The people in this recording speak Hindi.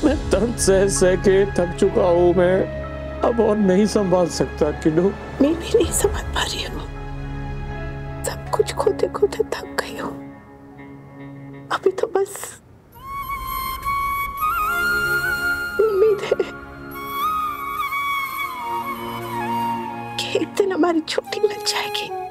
मैं दर्द सह सह के थक चुका हूँ। मैं अब और नहीं संभाल सकता किन्नू। मैं भी नहीं समझ पा रही हूँ, सब कुछ खोते खोते थक गई हूँ। अभी तो बस उम्मीद है कि एक दिन हमारी छोटी बन जाएगी।